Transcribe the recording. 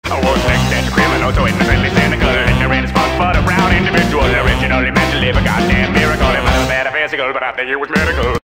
I was an accidental criminal, so innocently cynical, ignorant as fuck, but a brown individual, originally meant to live a goddamn miracle. It might have been metaphysical, but I think it was medical.